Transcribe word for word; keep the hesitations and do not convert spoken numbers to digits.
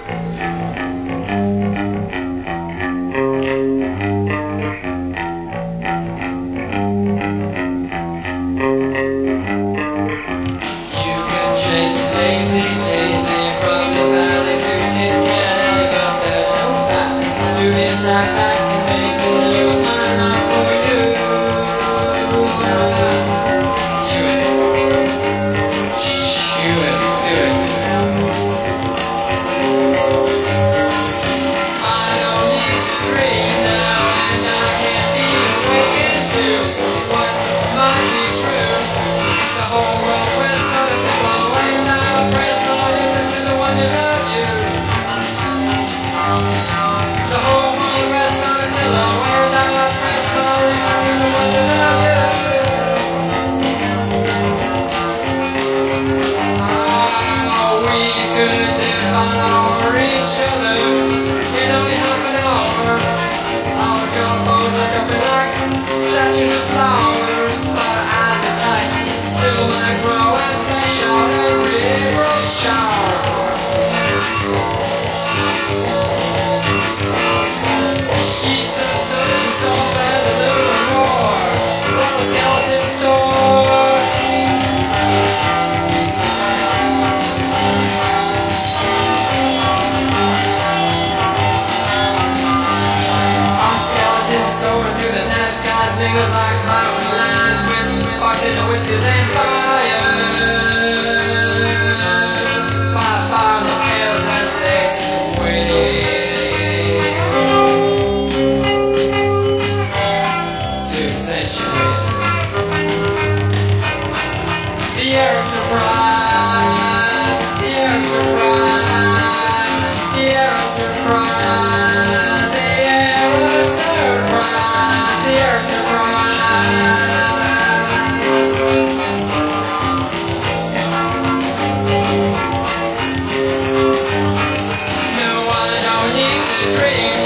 Chase Daisy, Daisy from the valley to Cannibal. There's no path to decide that can make me lose my love for you. Chew it, chew it, do it. I don't need to dream now, and I can't be wicked to what might be true. The whole world rests on a pillow. Press the listen to the wonders of you. The whole world rests on a pillow, and I press the listen to the wonders of you. Oh, we could devour each other in only half an hour. Our jawbones are jumping like statues of flowers, but appetite still might grow and flesh out every shower. Sheets of soda dissolve and a little more, while the skeleton soar. Our skeletons soar through the night skies, mingled like mountain lions with sparks in the whiskers and fire. The air of surprise, the air of surprise, the air of surprise, the air of surprise, the air of surprise. No, I don't need to dream.